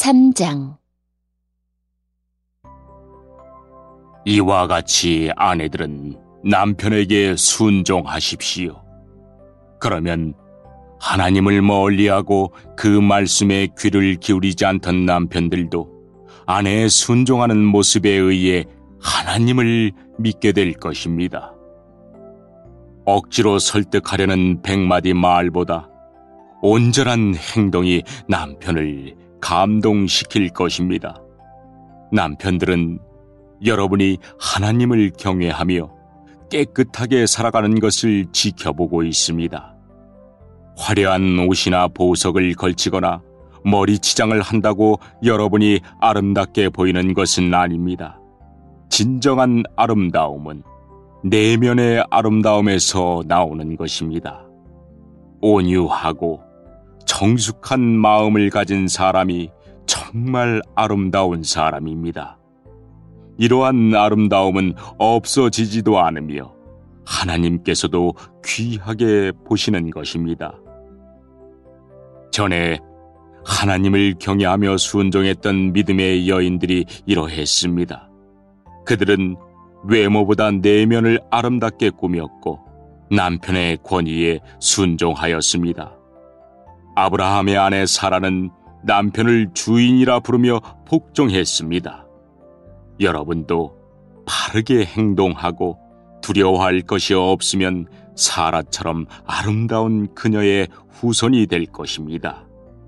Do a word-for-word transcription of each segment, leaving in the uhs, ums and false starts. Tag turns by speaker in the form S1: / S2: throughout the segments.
S1: 삼 장.
S2: 이와 같이 아내들은 남편에게 순종하십시오. 그러면 하나님을 멀리하고 그 말씀에 귀를 기울이지 않던 남편들도 아내의 순종하는 모습에 의해 하나님을 믿게 될 것입니다. 억지로 설득하려는 백마디 말보다 온전한 행동이 남편을 감동시킬 것입니다. 남편들은 여러분이 하나님을 경외하며 깨끗하게 살아가는 것을 지켜보고 있습니다. 화려한 옷이나 보석을 걸치거나 머리치장을 한다고 여러분이 아름답게 보이는 것은 아닙니다. 진정한 아름다움은 내면의 아름다움에서 나오는 것입니다. 온유하고 정숙한 마음을 가진 사람이 정말 아름다운 사람입니다. 이러한 아름다움은 없어지지도 않으며 하나님께서도 귀하게 보시는 것입니다. 전에 하나님을 경외하며 순종했던 믿음의 여인들이 이러했습니다. 그들은 외모보다 내면을 아름답게 꾸몄고 남편의 권위에 순종하였습니다. 아브라함의 아내 사라는 남편을 주인이라 부르며 복종했습니다. 여러분도 바르게 행동하고 두려워할 것이 없으면 사라처럼 아름다운 그녀의 후손이 될 것입니다.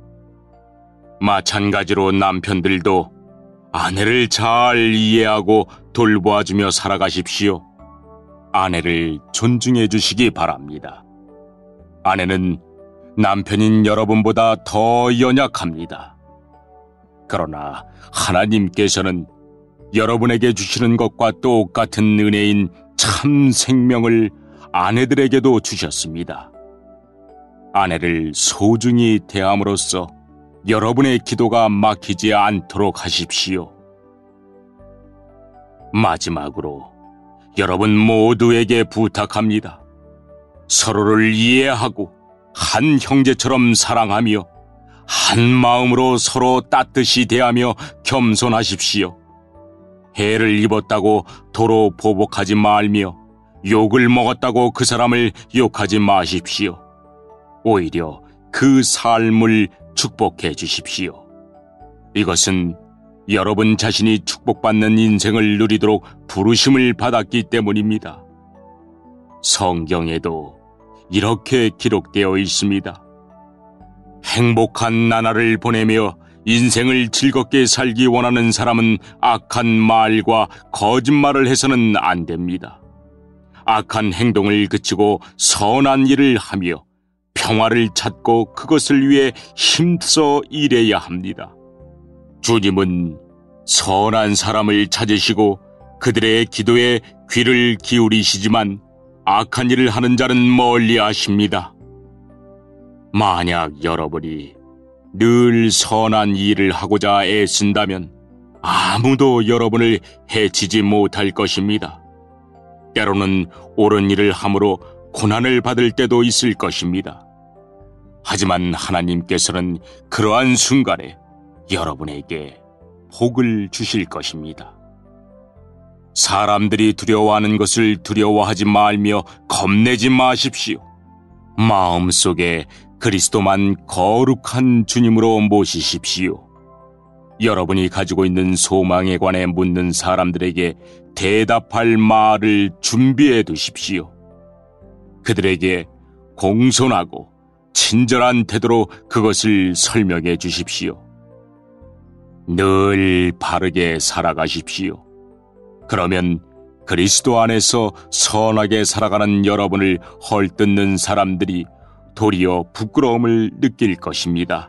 S2: 마찬가지로 남편들도 아내를 잘 이해하고 돌보아주며 살아가십시오. 아내를 존중해 주시기 바랍니다. 아내는 남편인 여러분보다 더 연약합니다. 그러나 하나님께서는 여러분에게 주시는 것과 똑같은 은혜인 참 생명을 아내들에게도 주셨습니다. 아내를 소중히 대함으로써 여러분의 기도가 막히지 않도록 하십시오. 마지막으로 여러분 모두에게 부탁합니다. 서로를 이해하고 한 형제처럼 사랑하며 한 마음으로 서로 따뜻히 대하며 겸손하십시오. 해를 입었다고 도로 보복하지 말며 욕을 먹었다고 그 사람을 욕하지 마십시오. 오히려 그 삶을 축복해 주십시오. 이것은 여러분 자신이 축복받는 인생을 누리도록 부르심을 받았기 때문입니다. 성경에도 이렇게 기록되어 있습니다. 행복한 나날을 보내며 인생을 즐겁게 살기 원하는 사람은 악한 말과 거짓말을 해서는 안 됩니다. 악한 행동을 그치고 선한 일을 하며 평화를 찾고 그것을 위해 힘써 일해야 합니다. 주님은 선한 사람을 찾으시고 그들의 기도에 귀를 기울이시지만 악한 일을 하는 자는 멀리 하십니다. 만약 여러분이 늘 선한 일을 하고자 애쓴다면 아무도 여러분을 해치지 못할 것입니다. 때로는 옳은 일을 함으로 고난을 받을 때도 있을 것입니다. 하지만 하나님께서는 그러한 순간에 여러분에게 복을 주실 것입니다. 사람들이 두려워하는 것을 두려워하지 말며 겁내지 마십시오. 마음속에 그리스도만 거룩한 주님으로 모시십시오. 여러분이 가지고 있는 소망에 관해 묻는 사람들에게 대답할 말을 준비해 두십시오. 그들에게 공손하고 친절한 태도로 그것을 설명해 주십시오. 늘 바르게 살아가십시오. 그러면 그리스도 안에서 선하게 살아가는 여러분을 헐뜯는 사람들이 도리어 부끄러움을 느낄 것입니다.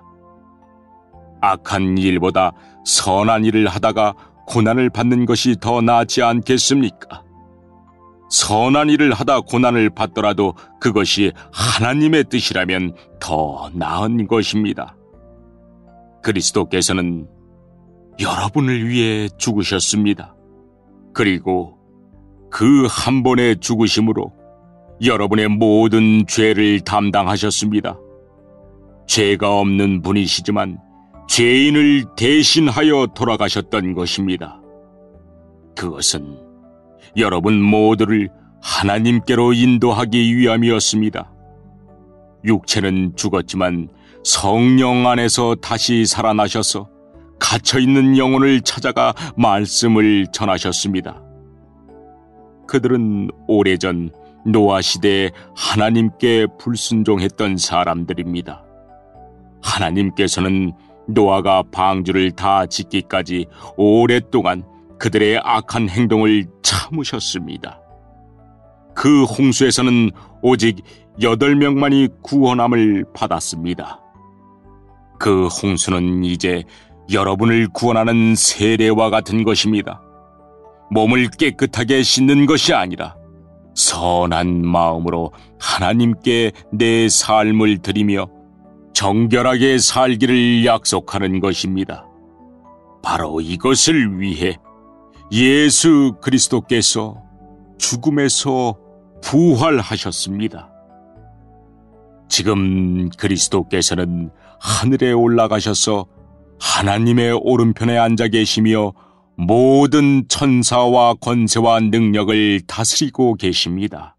S2: 악한 일보다 선한 일을 하다가 고난을 받는 것이 더 낫지 않겠습니까? 선한 일을 하다 고난을 받더라도 그것이 하나님의 뜻이라면 더 나은 것입니다. 그리스도께서는 여러분을 위해 죽으셨습니다. 그리고 그 한 번의 죽으심으로 여러분의 모든 죄를 담당하셨습니다. 죄가 없는 분이시지만 죄인을 대신하여 돌아가셨던 것입니다. 그것은 여러분 모두를 하나님께로 인도하기 위함이었습니다. 육체는 죽었지만 성령 안에서 다시 살아나셔서 갇혀있는 영혼을 찾아가 말씀을 전하셨습니다. 그들은 오래전 노아 시대에 하나님께 불순종했던 사람들입니다. 하나님께서는 노아가 방주를 다 짓기까지 오랫동안 그들의 악한 행동을 참으셨습니다. 그 홍수에서는 오직 여덟 명만이 구원함을 받았습니다. 그 홍수는 이제 여러분을 구원하는 세례와 같은 것입니다. 몸을 깨끗하게 씻는 것이 아니라 선한 마음으로 하나님께 내 삶을 드리며 정결하게 살기를 약속하는 것입니다. 바로 이것을 위해 예수 그리스도께서 죽음에서 부활하셨습니다. 지금 그리스도께서는 하늘에 올라가셔서 하나님의 오른편에 앉아 계시며 모든 천사와 권세와 능력을 다스리고 계십니다.